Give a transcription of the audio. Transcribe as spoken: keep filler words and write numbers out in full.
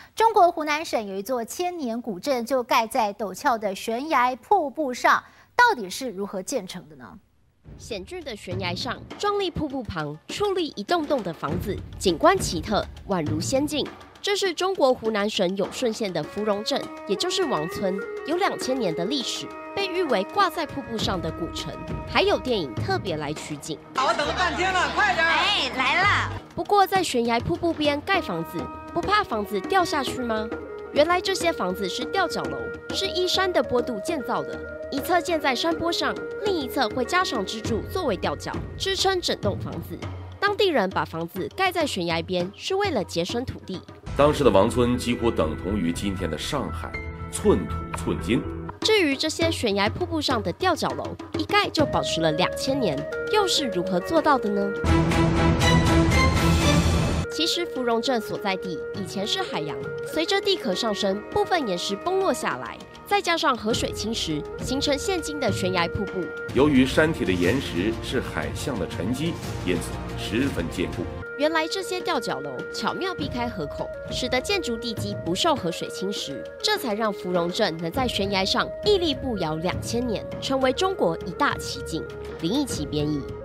中国湖南省有一座千年古镇，就盖在陡峭的悬崖瀑布上，到底是如何建成的呢？ 险峻的悬崖上，壮丽瀑布旁矗立一栋栋的房子，景观奇特，宛如仙境。这是中国湖南省永顺县的芙蓉镇，也就是王村，有两千年的历史，被誉为挂在瀑布上的古城，还有电影特别来取景。 我等了半天了，快点！ 哎，来了。 不过在悬崖瀑布边盖房子，不怕房子掉下去吗？原来这些房子是吊脚楼，是依山的坡度建造的，一侧建在山坡上，另一侧会加上支柱作为吊脚，支撑整栋房子。当地人把房子盖在悬崖边，是为了节省土地。 当时的王村几乎等同于今天的上海，寸土寸金。 至于这些悬崖瀑布上的吊脚楼，一盖就保持了两千年，又是如何做到的呢？其实芙蓉镇所在地以前是海洋，随着地壳上升，部分岩石崩落下来，再加上河水侵蚀，形成现今的悬崖瀑布。 由于山体的岩石是海象的沉积，因此十分坚固。 原来这些吊脚楼巧妙避开河口，使得建筑地基不受河水侵蚀，这才让芙蓉镇能在悬崖上屹立不摇两千年，成为中国一大奇景。林奕奇编译。